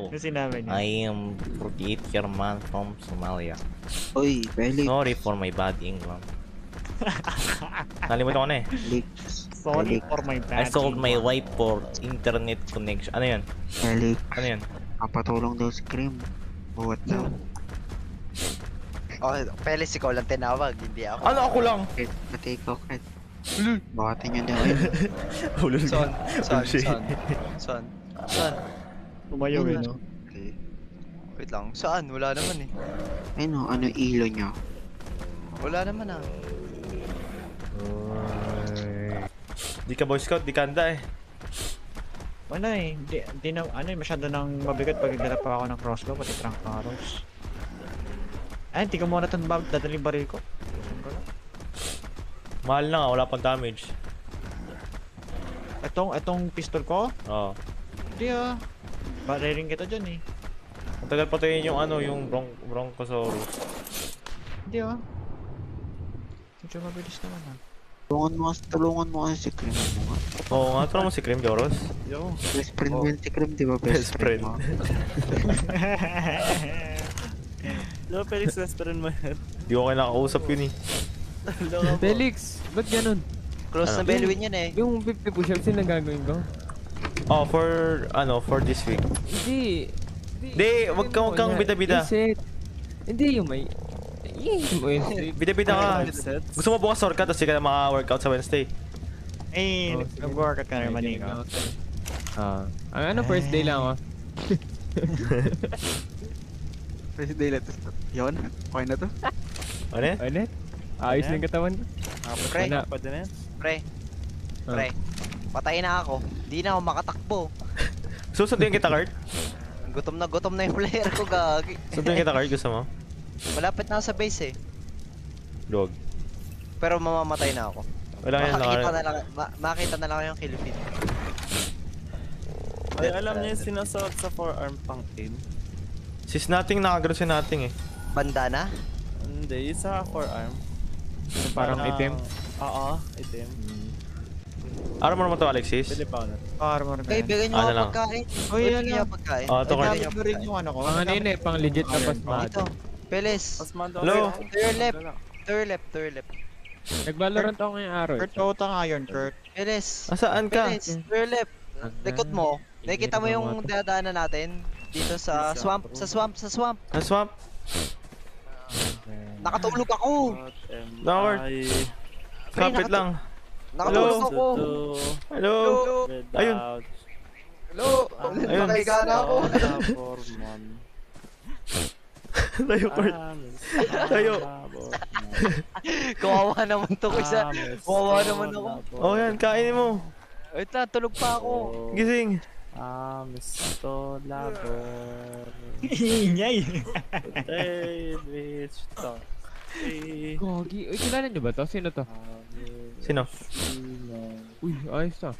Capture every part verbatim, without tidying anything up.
No. Ano sinabi niya? I am forty-eight year man from Somalia. Uy, Felix. Sorry for my bad English. Nalimutan ko na eh. Felix. Sorry Felix. for my bad I sold my English. wife for internet connection. Ano yan? Felix. Ano yan? Kapatulong daw si Cream. Buwat daw. Oh, Peles, ikaw lang tinawag, hindi ako. Ano ako lang? Kret, pati ikaw, Kret. Bukatin nyo daw yun. Ulul Son, son, Bullshit. son, son, son. Tumayo eh, no? Okay. Wait lang, saan? Wala naman eh. Ano, ano ilo nyo? Wala naman ah. Di ka Boy Scout, di ka handa eh. Wala eh. Di, di na, ano eh, masyado nang mabigat pag nagdala pa ako ng crossbow, pati trunk arrows. Ay, hindi ko muna itong bag, dadaling baril ko. Mahal na nga, wala pang damage. Itong, itong pistol ko? Oo. Hindi ah. Bariling kita dyan eh. Ang tagal patayin yung ano, yung bron Bronchosaurus. Hindi ah. Medyo mabilis naman ah. Tulungan mo, tulungan mo kasi si Cream mo nga. Oo nga, ito naman si Cream Joros. Yo. Best friend mo yun si Cream, di ba? Best Best, friend mo. Hello, Felix, best friend mo yan. Di ko kayo nakakausap yun eh. Felix, ba't ganun? Close Ano? na Bellwin yan eh. Yung fifty push-ups yung nagagawin ko? Oh, for, ano, for this week. Hindi. Hindi, wag kang, wag kang bida-bida. Reset. Hindi yung may... Yung may... Bida-bida ka. Gusto mo bukas shortcut, tapos di ka na maka-workout sa Wednesday. Eh, Oh, nag-workout ka na naman eh. Ah, ang ano, first day lang ako. First day lang. Yun, okay na to. Ano yan? Ulit? Ayos na yung katawan ko. Ah, pre, Wala. Pwede na yan. pre, pre. Patay na ako. Di na ako makatakbo. Susunduin kita, Kurt? Gutom na gutom na yung player ko, gagi. Susunduin kita, Kurt? Gusto mo? Malapit na sa base eh. Dog. Pero mamamatay na ako. Wala yan, Makakita naka... na lang, ma makita na lang yung kill feed. Ay, alam niyo yung sinasot sa forearm pang aim? Sis nating nakagano si nating eh. Bandana? Hindi, yung sa forearm. Yung parang item. Oo, item. Araw mo naman to, Alexis? Pwede pa ako na. Para mo na Okay, bigyan nyo Ano ako lang? pagkain. Uy, Bigyan ano? nyo ako pagkain. Oh, ito, Ay, Kurt. gamit mo rin yung ano ko. Pang ano yun eh, pang legit na pasmat. Ito. Peles. Pasmado. Hello? To your left. To your left, to your left. Nag-Valorant ako ngayong araw. Kurt, pautang iron, Kurt. Peles. Asaan ka? Peles, to your left. Likod mo. Nakikita mo yung dadaanan natin? Dito sa swamp, sa swamp, sa swamp. Sa swamp? Nakatulog ako. Lord. Kapit nakatu- lang. Nakatulog Hello? ako. Hello? Ayun. Hello. Ayun. Nakahiga na ako. Tayo, Kurt. Tayo. Kawawa naman to isa. Kawawa naman ako. Oh, yan. Kainin mo. Wait lang, tulog pa ako. Gising. Ah, Mister Labor. Ingay. Hey, bitch. To. Hey. Gogi. Uy, kilala nyo ba to? Sino to? Sino? Uy, ayos to.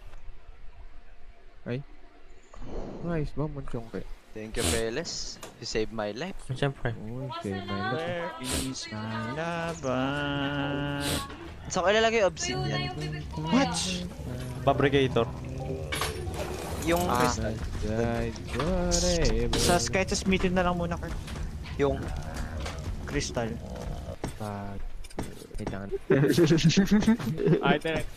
Ay. Ayos ba? Munchong kay. Thank you, Peles. You saved my life. Siyempre. Uy, kay my love. Where is my laban? Saan ko ilalagay yung obsidian? What? Fabricator. Yung Ah. crystal. Died forever. Sa sketch smitten na lang muna, Kurt. Yung... Crystal. Pag... Kailangan. Ay, ito na.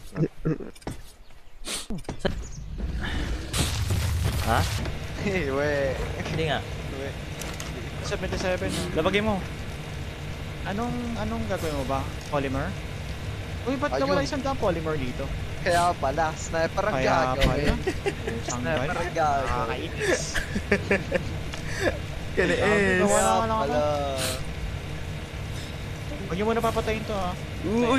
Ha? Hey, we. Hindi nga. seventy-seven. Labagay mo. Anong, anong gagawin mo ba? Polymer? Uy, ba't Ayun. nawala isang daang polymer dito? Kaya pala, sniper ang Kaya gagawin. pala. Sanggal. Sniper ang gagawin. Nakakainis. Kaya is. Kaya Wala ka lang ako. pala. Huwag niyo muna papatayin to, ha? Uy!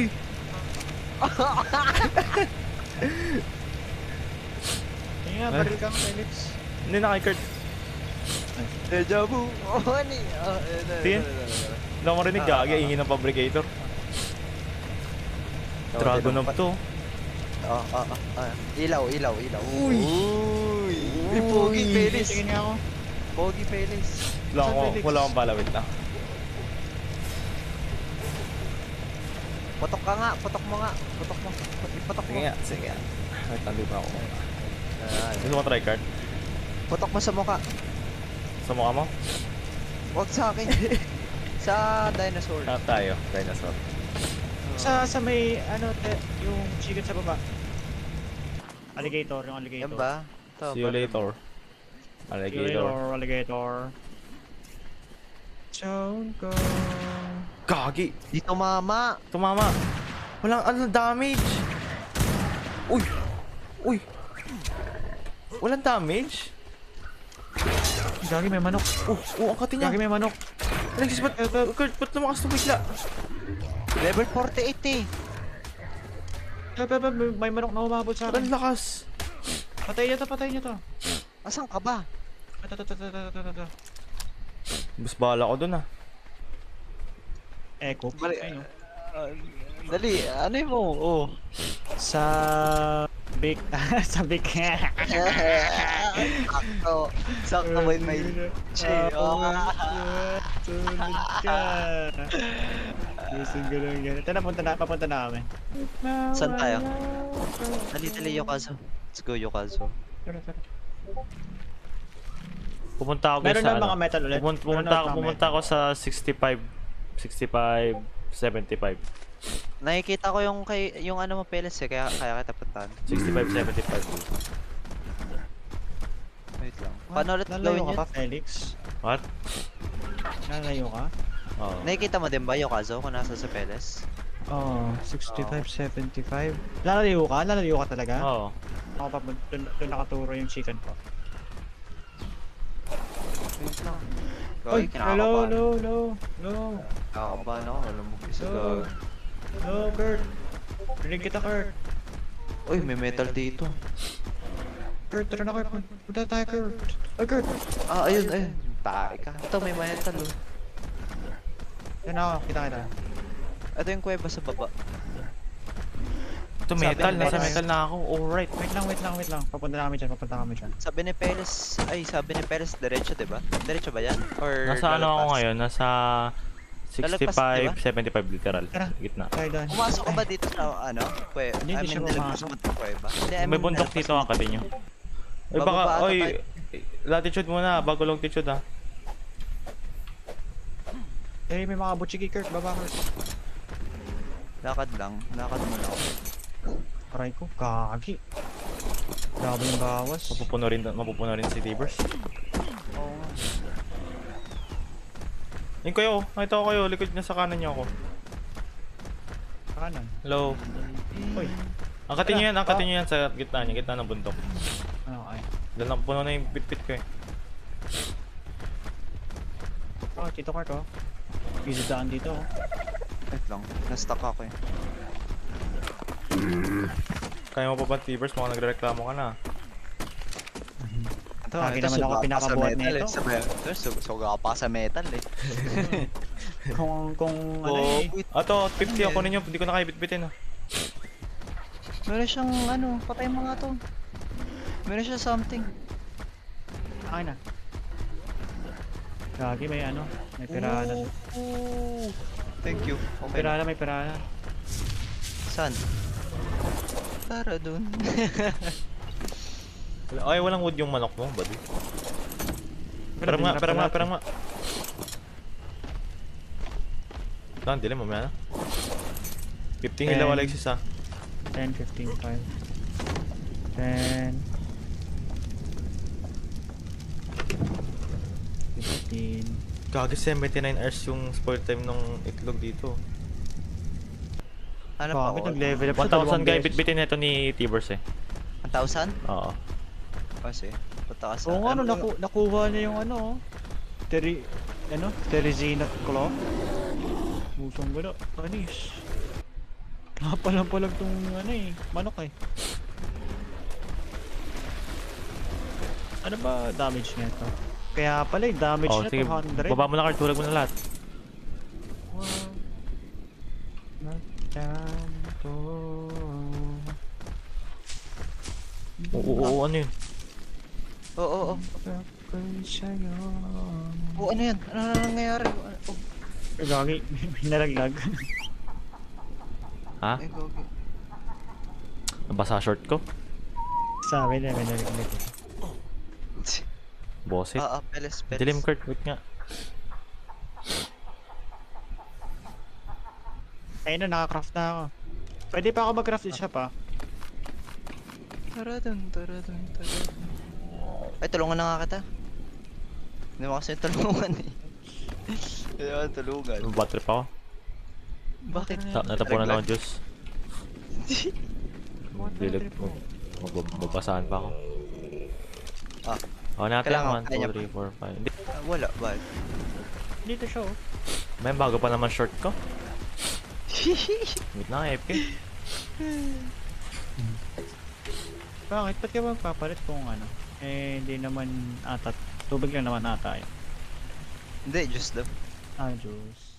Hindi nga, baril kang Felix. Hindi na kay Kurt. Deja vu. Oh, ano eh. Oh, eh, eh, Tin? eh, eh, eh. Hindi ako marinig. Gagi, ingin ng fabricator. Dragon of to. Oh, oh, oh, oh. Ilaw, ilaw, ilaw. Uy! Uy! Uy, Pogi Peles. Tingin nga ako. Pogi Peles. Wala Saan, akong, Felix? wala akong balawit lang. Putok ka nga, putok mo nga. Putok mo. Putok mo. Sige nga, sige nga. Wait, nandito ako. Ah, Gusto mo try card? Putok mo sa mukha. Sa mukha mo? Huwag sa akin. Sa dinosaur. Tap tayo, dinosaur. Sa sa may ano te, yung chicken sa baba. Alligator, yung alligator. Yan ba? Ito, See you ba- later. Alligator. Alligator, alligator. Don't go. Gagi! Dito mama. Tumama! Walang ano damage! Uy! Uy! Walang damage? Gagi may manok. Oh! Oh! Ang kati niya! Gagi may manok. Alexis, ba't, Kurt, ba't lumakas na bigla? Level forty-eight eh. Pe, pe, pe, may, may manok na umabot sa Ang akin. lakas! Patay niyo to, patay niyo to. Asan ka ba? Ito, ito, ito, ito, ito, ito, ito. Mas bahala ko dun ah. Echo. Bali- Ayun. Ah, dali, ano yun mo? Oh. Sa big sa big Sakto. Sakto may may. Che, oh. Tulad ka. Gusto ganun ganun. Ito na, punta na, papunta na kami. Saan tayo? Dali, dali, Yokazo. Let's go, Yokazo. Tara, tara. Pumunta ako guys Meron sa na mga ano. metal ulit. Pumunta, Meron pumunta, na ako, mga pumunta ako sa sixty-five, sixty-five, seventy-five. Nakikita ko yung kay yung ano mo Peles eh, kaya kaya kita puntahan. sixty-five, seventy-five. Wait lang. Paano ulit Lalayo gawin ka yun? pa, Felix? What? Lalayo ka? Oo. Nakikita mo din ba Yokazo kung nasa sa Peles? Oo, oh, sixty-five, seventy-five. Lalayo ka? Lalayo ka talaga? Oo. Ako pa, doon, doon nakaturo yung chicken ko. Wait lang. Oy, Oy, hello, kinakabahan. hello, hello, hello. Kinakabahan ako, alam mo isa Hello. gag. Hello, Kurt. Rinig kita, Kurt. Uy, may metal dito. Kurt, tara na, Kurt. Punta tayo, Kurt. Ay, Kurt. Ah, ayun, ayun. Tae ka. Ito, may metal oh. Yan ako, kita kita. Ito yung kuweba sa baba. Ito Sabi metal, ni nasa Peles. metal na ako. Alright. Wait lang, wait lang, wait lang. Papunta na kami dyan, papunta kami dyan. Sabi ni Peles, ay sabi ni Peles diretso, 'di ba? Diretso ba 'yan? Or Nasa ano ako lalagpas? ngayon? Nasa sixty-five, seventy-five literal. Tara. Gitna. Tayo doon. Pumasok ka ba dito sa ano? Kuwe, Hindi, hindi siya nalagpas pumasok. mo sa kuweba. Hindi, I May mean, bundok nalagpas dito mo- ang kati nyo. Oy, Bababa baka, ata oy, tayo. latitude muna, bago longitude ah. Eh, may mga butchiki, Kurt. Baba, Kurt. Lakad lang, lakad mo lang. Aray ko, kagi. Grabe yung bawas. Mapupuno rin, mapupuno rin si Tibers. Oo nga. Yun kayo, nakita ko kayo, likod niya sa kanan niyo ako. Kanan. Hello. Uy, Angkatin niyo yan, angkatin niyo yan sa gitna niya, gitna ng bundok. ano ay. Dahil lang puno na yung pit-pit ko eh. Oh, Tito Kurt, oh. Easy daan dito, oh. Wait lang, na-stuck ako eh. Kaya mo pa ba Tibers, mukhang nagre-reklamo ka na. Ito, Lagi ito, naman suga ako pa sa pinakabuhat metal nito. eh. Sa metal, su- suga ka pa sa metal eh. Kung, kung, ano Oh, eh. wait. Ato, fifty ako ninyo, hindi ko na kayo bitbitin ah. Meron siyang ano, patay mo nga to. Meron siya something. Akin na. Gagi, may ano. May pirana. Ooh. Thank you. May Okay. pirana, may pirana. Saan? Tara dun. Ay, walang wood yung manok mo, buddy. Parang nga, parang nga, parang nga. Saan, dilim, mamaya na. fifteen hilaw, Ten. Alexis ah. ten, fifteen, five. ten. fifteen. Gagi, seventy-nine hours yung spoil time ng itlog dito. Ano pa Bakit ako? nag-level up one sa thousand dalawang guy, beses? bitbitin nito ni Tibers eh. one thousand? Oo. Kasi, punta ka sa... Oo nga, ano, ano, naku nakuha niya yung ano, oh. Teri... Ano? Teresina Claw? Busong gala. Panis. Napalang-palag tong ano eh, manok eh. Ano ba damage niya ito? Kaya pala yung damage Oh, niya sige, two hundred. baba mo na card, tulag mo na lahat. Tanto. Oo, oo, oo, ano yun? Oo, oo, oo. Sa'yo. Oo, ano yan? Ano na nangyayari? Oh, Gagi, may nalaglag. Ha? ay, gogi. Nabasa short ko? Sabi na may nalaglag. Boss it. Ah, ah, peles, peles. Dilim Kurt, wait nga. Ayun na, naka-craft na ako. Pwede pa ako mag-craft isa pa. Taradun, taradun, taradun. Ay, tulungan na nga kita. Hindi mo kasi tulungan eh. Hindi mo tulungan. Bad trip ako. Bakit? Ta- Natapunan ako ng juice. Mga Dilig trip mo. Mababasaan pa ako. Ah. Ako natin, Kailangan- one, kaya two, pa. three, four, five. Hindi. Ah, wala, bad. Dito siya oh. May bago pa naman short ko. Wait na, F K. Bakit? Ba't ka ba magpapalit kung ano? Eh, hindi naman ata. Tubig lang naman ata yun. Hindi, just daw. Ah, juice.